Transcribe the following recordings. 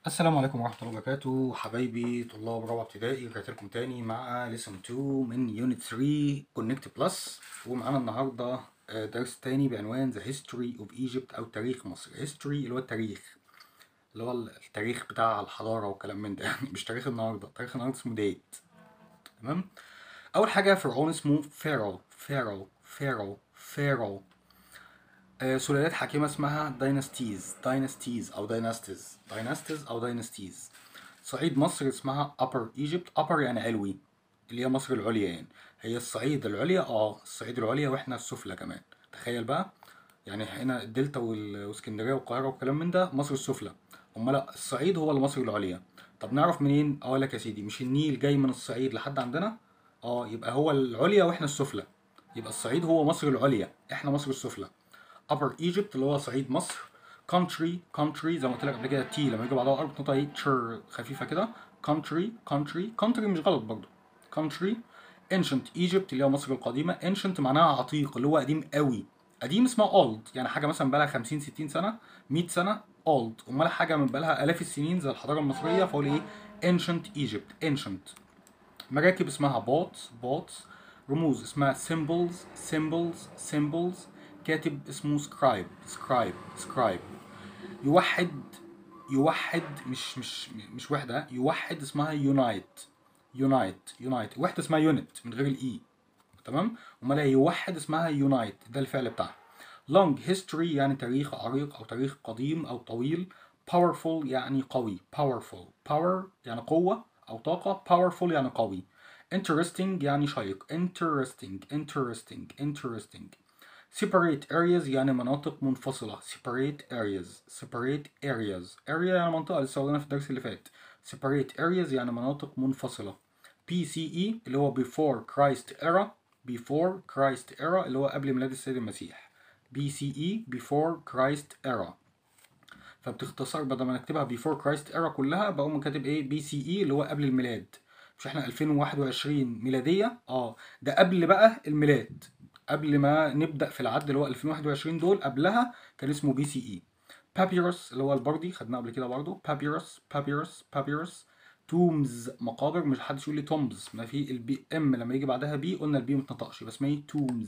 السلام عليكم ورحمة الله وبركاته حبايبي طلاب رابعة ابتدائي. رجعت لكم تاني مع ليسون 2 من يونت 3 كونكت بلس، ومعانا النهاردة درس تاني بعنوان The History of Egypt أو تاريخ مصر. History اللي هو التاريخ، اللي هو التاريخ بتاع الحضارة والكلام من ده يعني مش تاريخ النهاردة. تاريخ النهاردة اسمه ديت. تمام. أول حاجة فرعون اسمه فارو. سلالات حاكمة اسمها داينستيز. صعيد مصر اسمها Upper Egypt. Upper يعني علوي، اللي هي مصر العليا يعني. هي الصعيد العليا، الصعيد العليا واحنا السفلى كمان. تخيل بقى، يعني هنا الدلتا واسكندرية والقاهرة والكلام من ده مصر السفلى. امال لا، الصعيد هو اللي مصر العليا. طب نعرف منين؟ اقول لك يا سيدي، مش النيل جاي من الصعيد لحد عندنا؟ يبقى هو العليا واحنا السفلى. يبقى الصعيد هو مصر العليا، احنا مصر السفلى. Upper Egypt اللي هو صعيد مصر. country زي ما قلت لك قبل كده، تي لما يجي بعدها ار بتنطق ايه، تشر خفيفه كده. country مش غلط برضه. country. ancient Egypt اللي هو مصر القديمه. ancient معناها عتيق، اللي هو قديم قوي. قديم اسمها old، يعني حاجه مثلا بقالها 50 60 سنه 100 سنه old. امال حاجه من بقالها الاف السنين زي الحضاره المصريه فاقول ايه؟ ancient Egypt. ancient. مراكب اسمها boats. رموز اسمها symbols. كاتب اسمه scribe. يوحد. مش وحدة. يوحد اسمها unite. وحدة اسمها unit من غير الاي. تمام. امال يوحد اسمها unite، ده الفعل بتاعها. long history يعني تاريخ عريق او تاريخ قديم او طويل. powerful يعني قوي. power يعني قوة او طاقة. powerful يعني قوي. interesting يعني شيق. interesting. separate areas يعني مناطق منفصلة. area يعني منطقة، لسه قلنا في الدرس اللي فات. separate areas يعني مناطق منفصلة. BCE اللي هو before Christ era اللي هو قبل ميلاد السيد المسيح. BCE before Christ era. فبتختصر، بدل ما نكتبها before Christ era كلها بقوم كاتب ايه؟ BCE اللي هو قبل الميلاد. مش احنا 2021 ميلادية؟ ده قبل بقى الميلاد، قبل ما نبدأ في العد اللي هو 2021 دول، قبلها كان اسمه BCE. بابيروس اللي هو البردي، خدناه قبل كده برضه. بابيروس. تومز مقابر. مش حدش يقول لي تومز، ما في البي ام لما يجي بعدها بي قلنا البي ما تنطقش، بس اسمها ايه؟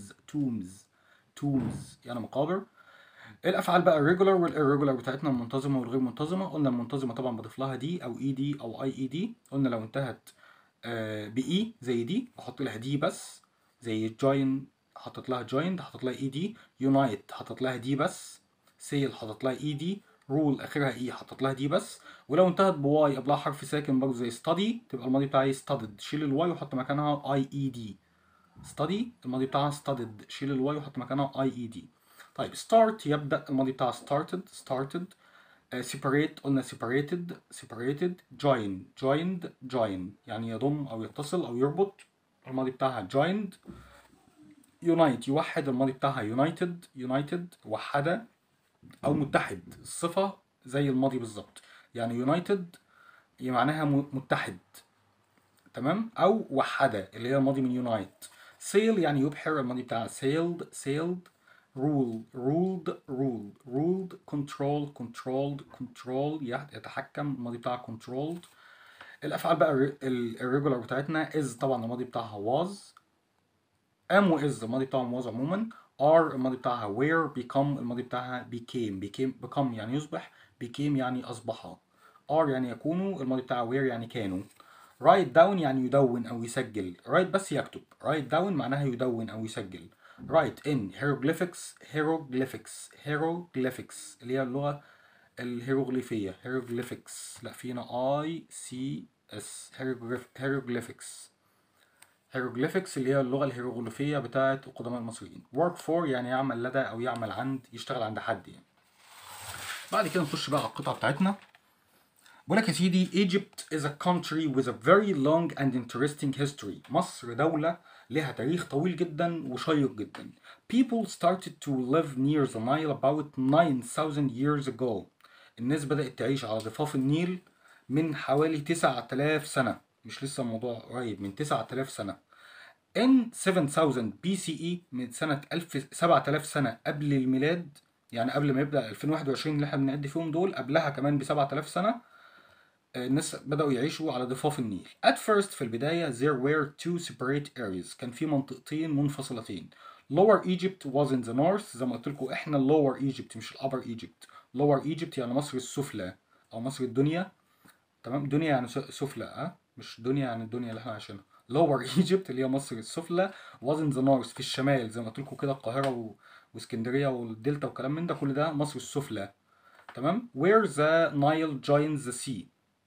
تومز يعني مقابر. الافعال بقى الريجولار والirregular بتاعتنا، المنتظمه والغير منتظمه. قلنا المنتظمه طبعا بضيف لها دي او اي دي او اي اي دي. قلنا لو انتهت باي زي دي بحط لها دي بس، زي جوين حطيت لها جويند حطيت لها اي دي. يونايت حطيت لها دي بس. سيل حطيت لها اي دي. رول اخرها اي حطيت لها دي بس. ولو انتهت بواي قبلها حرف ساكن برضه زي study، تبقى الماضي بتاعي studied، شيل الواي وحط مكانها اي اي دي. study الماضي بتاعها studied، شيل الواي وحط مكانها اي اي دي. طيب start يبدأ، الماضي بتاعها started. separate قلنا separated. join يعني يضم او يتصل او يربط، الماضي بتاعها joined. unite يوحد، الماضي بتاعها united وحدة او متحد. الصفة زي الماضي بالظبط، يعني united معناها متحد. تمام. او وحدة اللي هي الماضي من unite. sail يعني يبحر، الماضي بتاعها sailed. ruled. control يتحكم، الماضي بتاعها controlled. الافعال بقى الريجولار بتاعتنا is طبعا الماضي بتاعها was. am و is الماضي بتاعهم was عموما. are الماضي بتاعها were. become الماضي بتاعها become يعني يصبح. became يعني اصبح. are يعني يكونوا، الماضي بتاعها were يعني كانوا. write down يعني يدون او يسجل. write بس يكتب. write down معناها يدون او يسجل. write in hieroglyphics اللي هي اللغة الهيروغليفية. لا فينا hieroglyphics اللي هي اللغة الهيروغليفية بتاعة القدماء المصريين. work for يعني يعمل لدى أو يعمل عند، يشتغل عند حد يعني. بعد كده نخش بقى على القطعة بتاعتنا. بقول لك يا سيدي Egypt is a country with a very long and interesting history. مصر دولة لها تاريخ طويل جدا وشيق جدا. People started to live near the Nile about 9,000 years ago. الناس بدأت تعيش على ضفاف النيل من حوالي 9000 سنة. مش لسه الموضوع قريب، من 9000 سنة. in 7000 BCE من سنة 7000 سنة قبل الميلاد، يعني قبل ما يبدأ 2021 اللي احنا بنعد فيهم دول، قبلها كمان ب 7000 سنة. الناس بدأوا يعيشوا على ضفاف النيل. At first في البداية there were two separate areas، كان في منطقتين منفصلتين. Lower Egypt was in the north، زي ما قلت لكم احنا Lower Egypt مش Upper Egypt. Lower Egypt يعني مصر السفلى أو مصر الدنيا، تمام. دنيا يعني سفلى، مش دنيا يعني الدنيا اللي احنا عايشينها. Lower Egypt اللي هي مصر السفلى was in the north في الشمال، زي ما قلت لكم كده القاهرة واسكندرية والدلتا وكلام من ده، كل ده مصر السفلى، تمام. Where the Nile joins the sea،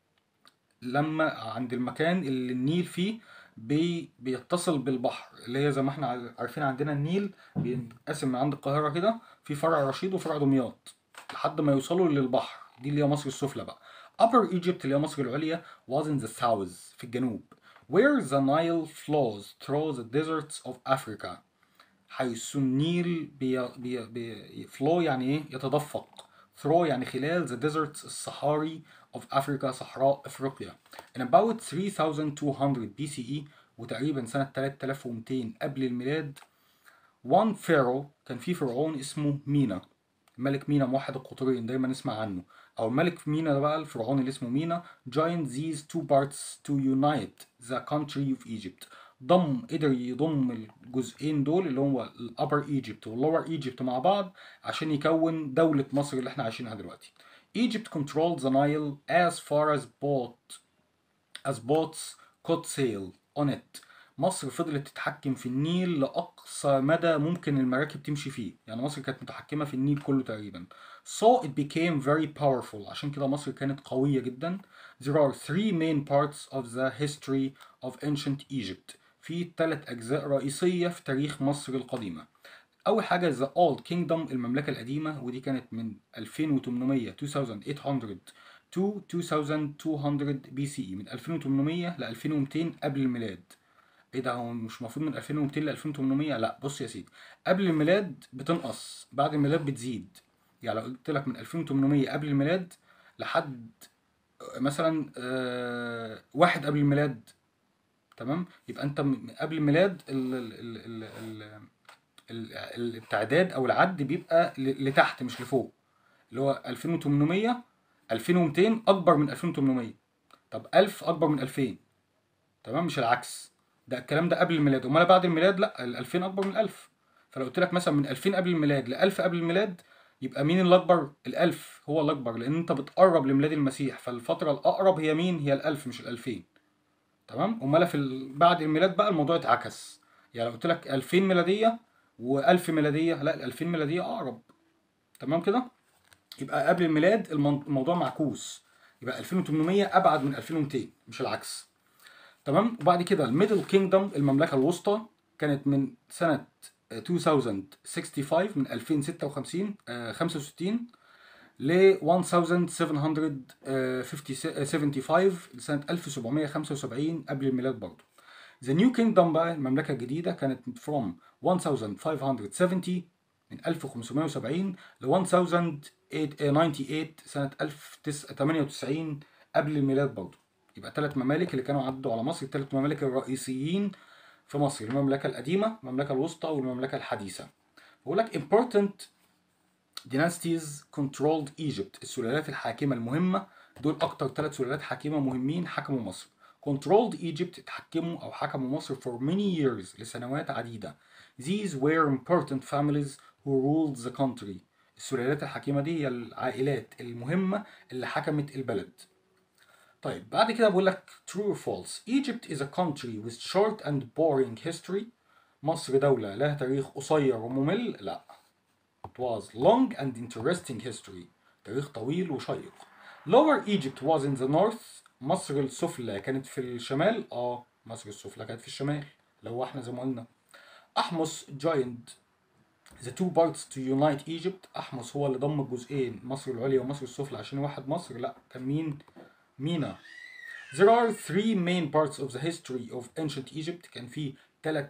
لما عند المكان اللي النيل فيه بيتصل بالبحر، اللي هي زي ما احنا عارفين عندنا النيل بينقسم من عند القاهرة كده في فرع رشيد وفرع دمياط لحد ما يوصلوا للبحر، دي اللي هي مصر السفلى بقى. Upper Egypt اللي هي مصر العليا was in the south في الجنوب. Where the Nile flows through the deserts of Africa، حيث النيل flow يعني ايه؟ يتدفق. through يعني خلال the deserts الصحاري of Africa صحراء افريقيا. in about 3200 BCE، وتقريبا سنة 3200 قبل الميلاد. one pharaoh، كان في فرعون اسمه مينا، ملك مينا موحد القطرين دايما نسمع عنه، او الملك مينا ده بقى الفرعون اللي اسمه مينا. joined these two parts to unite the country of Egypt، قدر يضم الجزئين دول اللي هو الابر ايجيبت واللور ايجيبت مع بعض عشان يكون دولة مصر اللي احنا عايشينها دلوقتي. Egypt controlled the Nile as far as boats could sail on it. مصر فضلت تتحكم في النيل لأقصى مدى ممكن المراكب تمشي فيه، يعني مصر كانت متحكمة في النيل كله تقريبا. So it became very powerful، عشان كده مصر كانت قوية جدا. There are three main parts of the history of ancient Egypt، في 3 أجزاء رئيسية في تاريخ مصر القديمة. أول حاجة the Old Kingdom المملكة القديمة، ودي كانت من 2800 2800 to 2200 BCE، من 2800 ل 2200 قبل الميلاد. ايه ده، هو مش المفروض من 2200 ل 2800؟ لا بص يا سيدي، قبل الميلاد بتنقص، بعد الميلاد بتزيد. يعني لو قلت لك من 2800 قبل الميلاد لحد مثلا واحد قبل الميلاد، تمام، يبقى انت قبل الميلاد التعداد او العد بيبقى لتحت مش لفوق، اللي هو 2800 2200 اكبر من 2800، طب 1000 اكبر من 2000، تمام، مش العكس. ده الكلام ده قبل الميلاد، امال بعد الميلاد لا، ال 2000 اكبر من 1000. فلو قلت لك مثلا من 2000 قبل الميلاد ل 1000 قبل الميلاد، يبقى مين اللي اكبر؟ ال 1000 هو اللي اكبر، لان انت بتقرب لميلاد المسيح، فالفتره الاقرب هي مين؟ هي ال 1000 مش ال 2000، تمام. امال في بعد الميلاد بقى الموضوع اتعكس، يعني لو قلت لك 2000 ميلاديه و1000 ميلاديه، لا ال 2000 ميلاديه اقرب، تمام كده. يبقى قبل الميلاد الموضوع معكوس، يبقى 2800 ابعد من 2200 مش العكس، تمام. وبعد كده الميدل كينجدم المملكه الوسطى كانت من سنه 2065 من 2056 65 ل 1775 لسنه 1775 قبل الميلاد برضه. The New Kingdom بقى المملكة الجديدة كانت from 1570 من 1570 ل 1098 سنة 1098 قبل الميلاد برضه. يبقى 3 ممالك اللي كانوا عدوا على مصر، ال3 ممالك الرئيسيين في مصر، المملكة القديمة، المملكة الوسطى، والمملكة الحديثة. بقول لك important dynasties controlled Egypt، السلالات الحاكمة المهمة، دول أكتر 3 سلالات حاكمة مهمين حكموا مصر. controlled Egypt تحكموا أو حكموا مصر for many years لسنوات عديدة. These were important families who ruled the country، السلالات الحاكمة دي هي العائلات المهمة اللي حكمت البلد. طيب بعد كده بقول لك true or false. Egypt is a country with short and boring history، مصر دولة لها تاريخ قصير وممل؟ لا. It was long and interesting history، تاريخ طويل وشيق. Lower Egypt was in the north، مصر السفلى كانت في الشمال. مصر السفلى كانت في الشمال لو احنا زي ما قلنا. أحمس joined the two parts to unite Egypt، أحمس هو اللي ضم الجزئين مصر العليا ومصر السفلى عشان يوحد مصر؟ لا، كان مين؟ مينا. There are 3 main parts of the history of ancient Egypt، كان في 3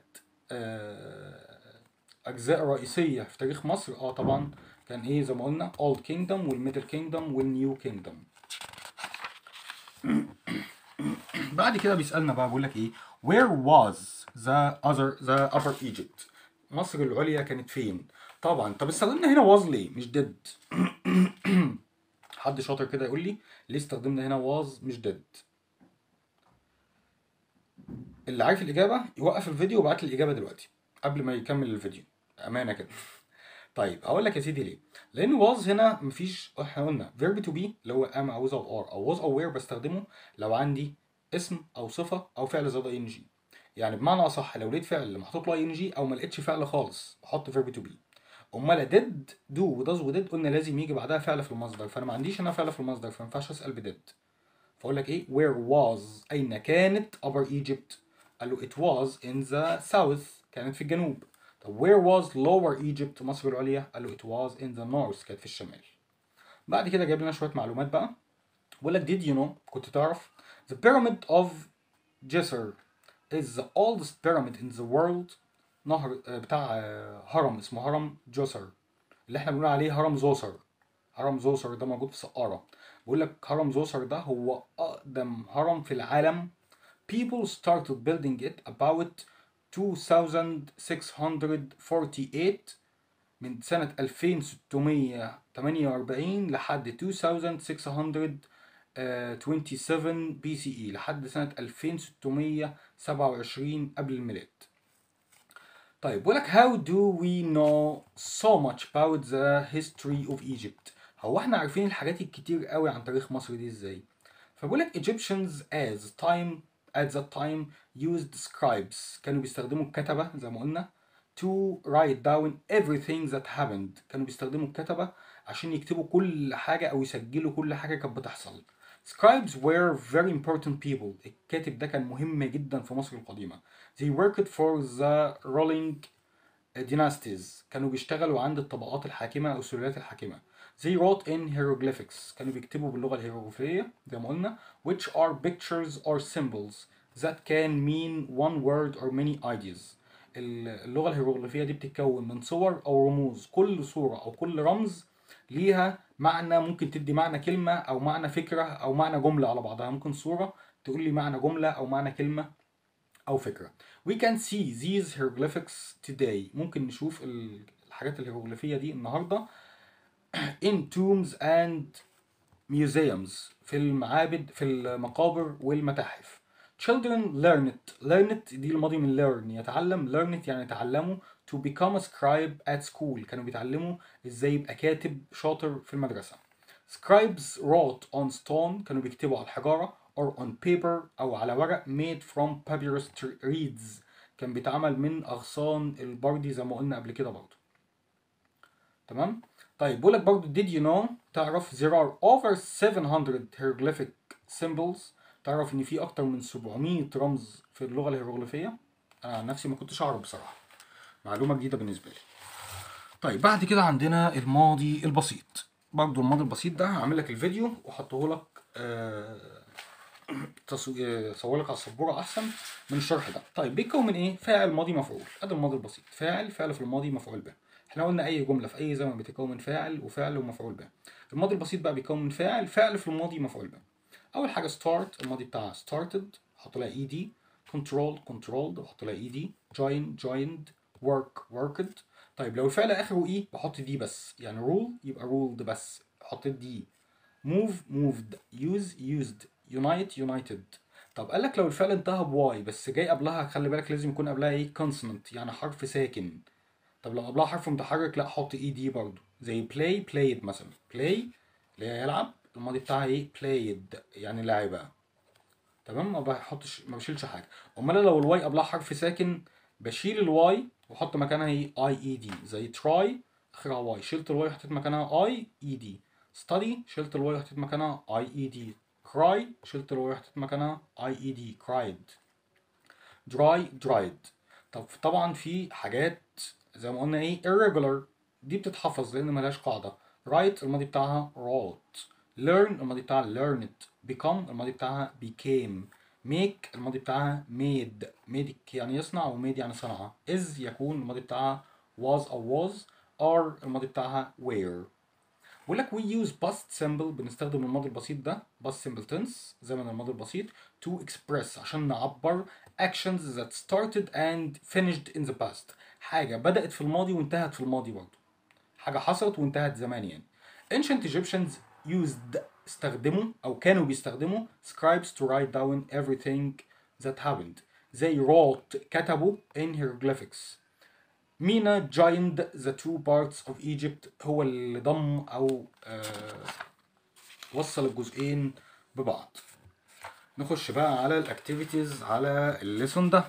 أجزاء رئيسية في تاريخ مصر. طبعا كان إيه زي ما قلنا Old Kingdom والميدل Kingdom والنيو Kingdom. بعد كده بيسألنا بقى بيقول لك إيه Where was the upper Egypt، مصر العليا كانت فين؟ طبعا طب استخدمنا هنا was ليه مش did؟ حد شاطر كده يقول لي ليه استخدمنا هنا was مش did؟ اللي عارف الاجابه يوقف الفيديو ويبعت لي الاجابه دلوقتي قبل ما يكمل الفيديو، امانه كده. طيب اقول لك يا سيدي ليه. لان was هنا مفيش، احنا قلنا verb to be اللي هو am او is او are او was او were بستخدمه لو عندي اسم او صفه او فعل زائد ing. يعني بمعنى اصح لو لقيت فعل محطوط له ing او ما لقيتش فعل خالص بحط verb to be. امال did do وdoes ودid قلنا لازم يجي بعدها فعل في المصدر، فانا ما عنديش هنا فعل في المصدر فما ينفعش اسال بدid. فاقول لك ايه where was اين كانت upper Egypt؟ قال له it was in the south كانت في الجنوب. طب where was lower Egypt مصر العليا؟ قال له it was in the north كانت في الشمال. بعد كده جايب لنا شويه معلومات بقى. بقول لك did you know كنت تعرف the pyramid of Djoser is the oldest pyramid in the world؟ نهر بتاع هرم اسمه هرم جوسر اللي احنا بنقول عليه هرم زوسر. هرم زوسر ده موجود في سقارة. بقول لك هرم زوسر ده هو أقدم هرم في العالم. People started building it about 2648 من سنة 2648 لحد 2627 بي سي اي لحد سنة 2627 قبل الميلاد. طيب بقول لك how do we know so much about the history of Egypt؟ هو احنا عارفين الحاجات الكتير قوي عن تاريخ مصر دي ازاي؟ فبقول لك Egyptians at that time used scribes كانوا بيستخدموا الكتبة زي ما قلنا to write down everything that happened. كانوا بيستخدموا الكتبة عشان يكتبوا كل حاجة أو يسجلوا كل حاجة كانت بتحصل. Scribes were very important people. الكاتب ده كان مهم جدا في مصر القديمة. They worked for the ruling dynasties. كانوا بيشتغلوا عند الطبقات الحاكمة أو السلالات الحاكمة. They wrote in hieroglyphics. كانوا بيكتبوا باللغة الهيروغليفية زي ما قلنا which are pictures or symbols that can mean one word or many ideas. اللغة الهيروغليفية دي بتتكون من صور أو رموز، كل صورة أو كل رمز ليها معنى، ممكن تدي معنى كلمة أو معنى فكرة أو معنى جملة على بعضها. ممكن صورة تقول لي معنى جملة أو معنى كلمة أو فكرة. We can see these hieroglyphics today. ممكن نشوف الحاجات الهيروغليفية دي النهاردة in tombs and museums في المعابد في المقابر والمتاحف. Children learn it دي الماضي من learn يتعلم. learn it يعني يتعلموا. to become a scribe at school كانوا بيتعلموا ازاي يبقى كاتب شاطر في المدرسة. Scribes wrote on stone كانوا بيكتبوا على الحجارة or on paper أو على ورق made from papyrus reeds كان بيتعمل من أغصان البردي زي ما قلنا قبل كده برضه. تمام؟ طيب بقول لك برضه did you know تعرف there are over 700 hieroglyphic symbols. تعرف ان في اكتر من 700 رمز في اللغة الهيروغليفية. انا عن نفسي ما كنتش اعرف بصراحة، معلومة جديدة بالنسبة لي. طيب بعد كده عندنا الماضي البسيط. برضه الماضي البسيط ده هعمل لك الفيديو واحطه لك صور لك على السبورة احسن من الشرح ده. طيب بيتكون من ايه؟ فاعل ماضي مفعول. ادي الماضي البسيط، فاعل في الماضي مفعول به. احنا قلنا اي جمله في اي زمن بتتكون من فاعل وفعل ومفعول به. الماضي البسيط بقى بيتكون من فاعل في الماضي مفعول به. اول حاجه start الماضي بتاعها started احط لها ed. controlled احط لها ed. joined worked. طيب لو الفعل اخره اي بحط دي بس، يعني rule يبقى ruled بس احط دي. moved used united. طب قال لك لو الفعل انتهى بواي بس جاي قبلها، خلي بالك لازم يكون قبلها ايه consonant يعني حرف ساكن. طب لو قبلها حرف متحرك لا حط اي دي برضو، زي played مثلا. play اللي هي يلعب الماضي بتاعها ايه played يعني لاعبة. تمام، ما بشيلش حاجه. امال لو الواي قبلها حرف ساكن بشيل الواي واحط مكانها ايه اي اي دي، زي تراي اخرها واي شلت الواي وحطيت مكانها اي اي دي. ستادي شلت الواي وحطيت مكانها اي اي دي. كراي شلت الواي وحطيت مكانها اي اي دي cried. dried. طب طبعا في حاجات زي ما قلنا ايه irregular دي بتتحفظ لان ملهاش قاعده. write الماضي بتاعها wrote. learn الماضي بتاعها learned. become الماضي بتاعها became. make الماضي بتاعها made يعني يصنع و made يعني صنع. is يكون الماضي بتاعها was أو was. are الماضي بتاعها were. بقول لك we use past simple بنستخدم الماضي البسيط ده past simple tense زمن الماضي البسيط to express عشان نعبر actions that started and finished in the past. حاجة بدأت في الماضي وانتهت في الماضي برضه. حاجة حصلت وانتهت زمان يعني. Ancient Egyptians used استخدموا أو كانوا بيستخدموا scribes to write down everything that happened. They wrote كتبوا in hieroglyphics. مينا joined the two parts of Egypt هو اللي ضم أو وصل الجزئين ببعض. نخش بقى على الاكتيفيتيز على الليسون ده.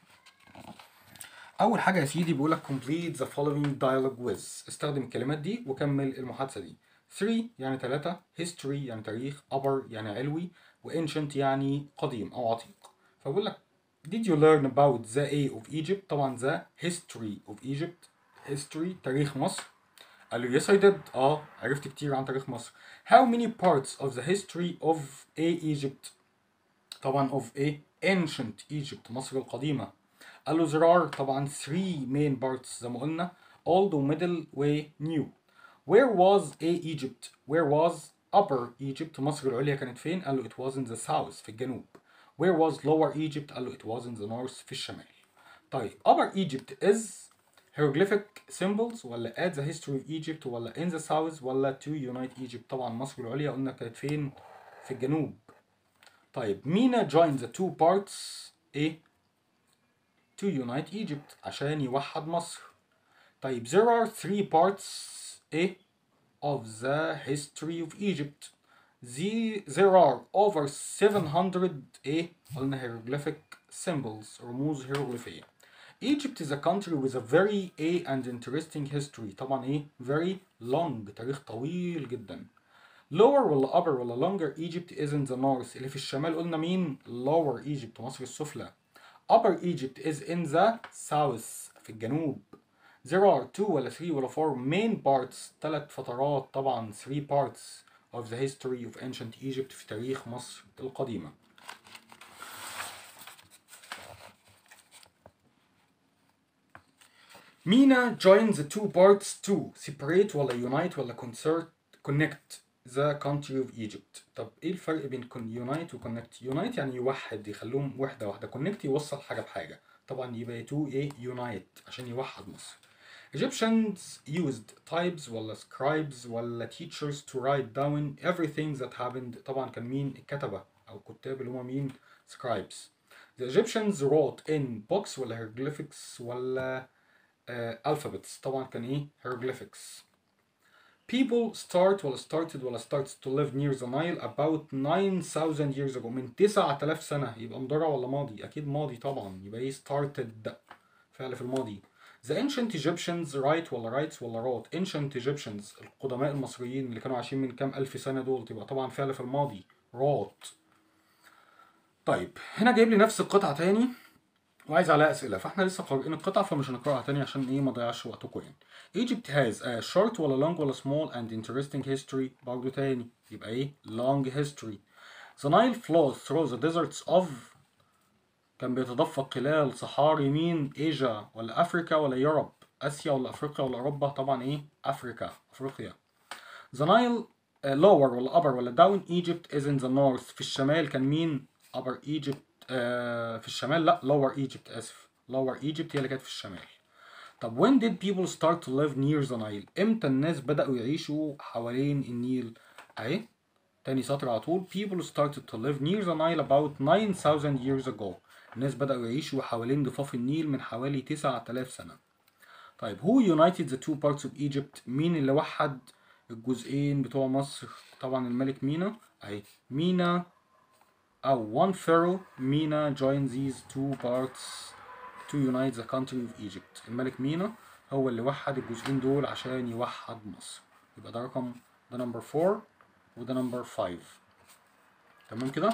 أول حاجة يا سيدي بيقولك complete the following dialogue with. استخدم الكلمات دي وكمل المحادثة دي. 3 يعني 3، history يعني تاريخ، upper يعني علوي، و ancient يعني قديم أو عتيق. فبقول لك did you learn about the A of Egypt؟ طبعا the history of Egypt، history تاريخ مصر. قال له yes I did. عرفت كتير عن تاريخ مصر. How many parts of the history of A Egypt؟ طبعا of A ancient Egypt مصر القديمة. قال له there are طبعا 3 main parts زي ما قلنا old و middle و new. Where was A Egypt؟ Where was upper Egypt؟ مصر العليا كانت فين؟ قال له it was in the south في الجنوب. Where was lower Egypt؟ قال له it was in the north في الشمال. طيب upper Egypt is hieroglyphic symbols ولا at the history of Egypt ولا in the south ولا to unite Egypt؟ طبعا مصر العليا قلنا كانت فين؟ في الجنوب. طيب مينا joined the two parts ايه؟ to unite Egypt عشان يوحد مصر. طيب there are 3 parts ايه؟ of the history of Egypt. There are over 700 ايه؟ قلنا hieroglyphic symbols رموز هيروغليفية. Egypt is a country with a very and interesting history. طبعا ايه؟ very long تاريخ طويل جدا. lower ولا upper ولا longer Egypt is in the north. اللي في الشمال قلنا مين؟ lower Egypt مصر السفلى. upper Egypt is in the south في الجنوب. there are 2 ولا 3 ولا 4 main parts 3 فترات طبعا 3 parts of the history of ancient Egypt في تاريخ مصر القديمة. مينا joins the two parts to separate ولا unite ولا connect the country of Egypt. طب ايه الفرق بين unite و connect؟ unite يعني يوحد يخلوهم وحدة واحدة، connect يوصل حاجة بحاجة. طبعا يبقى to ايه؟ unite عشان يوحد مصر. Egyptians used types ولا scribes ولا teachers to write down everything that happened. طبعا كان مين؟ الكتبة أو الكتاب اللي هما مين؟ scribes. The Egyptians wrote in books ولا hieroglyphics ولا alphabets. طبعا كان ايه؟ hieroglyphics. People start ولا started ولا starts to live near the Nile about 9,000 years ago. من 9000 سنة. يبقى مضارع ولا ماضي؟ أكيد ماضي طبعا. يبقى ايه؟ started فعل في الماضي. The ancient Egyptians write ولا writes ولا wrote؟ ancient Egyptians القدماء المصريين اللي كانوا عايشين من كام ألف سنة دول. تبقى طبعا فعل في الماضي wrote. طيب هنا جايب لي نفس القطعة تاني وعايز عليها أسئلة، فاحنا لسه قارئين القطعة فمش هنقرأها تاني عشان ايه ما ضيعش وقتكم يعني. Egypt has a short ولا long ولا small and interesting history؟ برضه تاني يبقى ايه؟ long history. The Nile flows through the deserts of كان بيتدفق خلال صحاري مين؟ ايجا ولا افريكا ولا يوروب؟ اسيا ولا افريقيا ولا اوروبا؟ طبعا ايه؟ افريقيا. The Nile lower ولا upper ولا down Egypt is in the north. في الشمال كان مين؟ upper Egypt. في الشمال لا lower Egypt اسف. lower Egypt هي اللي كانت في الشمال. طب when did people start to live near the Nile؟ امتى الناس بدأوا يعيشوا حوالين النيل؟ اهي تاني سطر على طول. people started to live near the Nile about 9,000 years ago. الناس بدأوا يعيشوا حوالين ضفاف النيل من حوالي 9000 سنة. طيب who united the two parts of Egypt؟ مين اللي وحد الجزئين بتوع مصر؟ طبعا الملك مينا. اهي مينا أو one pharaoh مينا joined these two parts to unite the country of Egypt. الملك مينا هو اللي وحد الجزئين دول عشان يوحد مصر. يبقى ده رقم ده نمبر 4 وده نمبر 5. تمام كده؟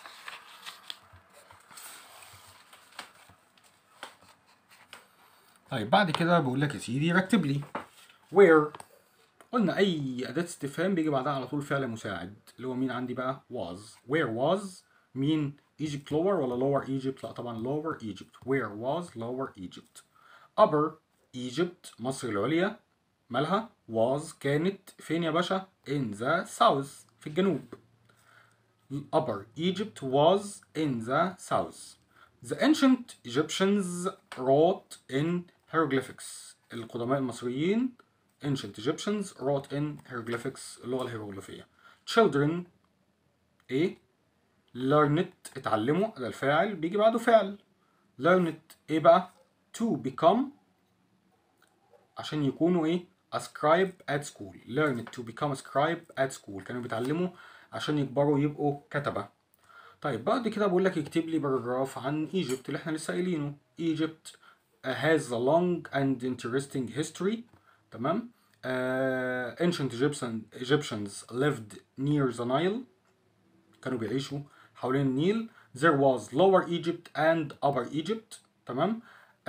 طيب بعد كده بقول لك يا سيدي رتب لي where. قلنا أي أداة استفهام بيجي بعدها على طول فعل مساعد اللي هو مين عندي بقى؟ was. where was مين؟ Egypt lower ولا lower Egypt؟ لا طبعا lower Egypt. where was lower Egypt. upper Egypt مصر العليا مالها؟ was كانت فين يا باشا؟ in the south في الجنوب. upper Egypt was in the south. The ancient Egyptians wrote in hieroglyphics. القدماء المصريين ancient Egyptians wrote in hieroglyphics اللغة الهيروغليفية. children ايه learned اتعلموا، ده الفاعل بيجي بعده فعل. learned ايه بقى to become عشان يكونوا ايه a scribe at school. learned to become a scribe at school كانوا بيتعلموا عشان يكبروا يبقوا كتبة. طيب بعد كده بقول لك اكتب لي باراجراف عن ايجيبت اللي احنا لسه قايلينه. ايجيبت has a long and interesting history. تمام. ancient Egyptians lived near the Nile. كانوا بيعيشوا حوالين النيل. there was lower Egypt and upper Egypt. تمام.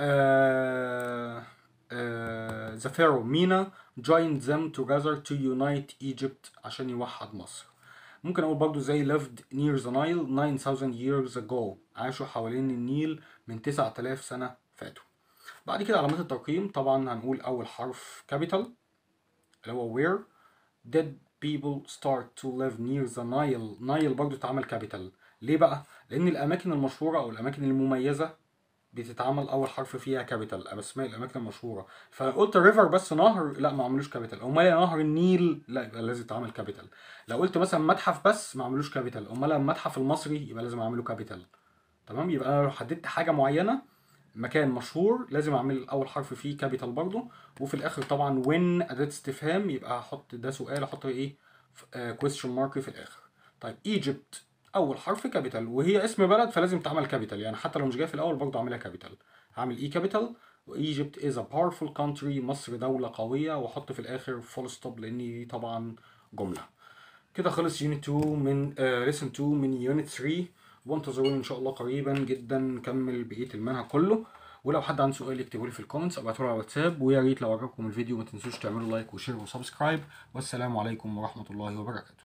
the pharaoh Mena joined them together to unite Egypt عشان يوحد مصر. ممكن اقول برضو زي lived near the Nile 9000 years ago عاشوا حوالين النيل من 9000 سنة فاتوا. بعد كده علامات الترقيم طبعا هنقول اول حرف capital اللي هو where. did people start to live near the Nile. Nile برضو اتعمل capital. ليه بقى؟ لان الاماكن المشهورة او الاماكن المميزة بتتعمل اول حرف فيها كابيتال، اسماء الاماكن المشهوره. فقلت ريفر بس نهر لا ما عملوش كابيتال. امال نهر النيل لا يبقى لازم يتعمل كابيتال. لو قلت مثلا متحف بس ما عملوش كابيتال. امال المتحف المصري يبقى لازم اعمله كابيتال. تمام. يبقى انا لو حددت حاجه معينه مكان مشهور لازم اعمل اول حرف فيه كابيتال برضو. وفي الاخر طبعا وين اداه استفهام يبقى احط ده سؤال احط ايه question mark في الاخر. طيب ايجيبت اول حرف كابيتال وهي اسم بلد فلازم تعمل كابيتال، يعني حتى لو مش جاي في الاول برضه اعملها كابيتال. هعمل اي كابيتال. ايجيبت از ا باورفul country مصر دولة قوية واحط في الاخر فول ستوب لان دي طبعا جملة. كده خلص يونت 2 من ليسن 2 من يونت 3. وانتظروني ان شاء الله قريبا جدا نكمل بقية المنهج كله. ولو حد عنده سؤال يكتبوا لي في الكومنتس او ابعتوا لي على الواتساب. ويا ريت لو عجبكم الفيديو ما تنسوش تعملوا لايك وشير وسبسكرايب. والسلام عليكم ورحمة الله وبركاته.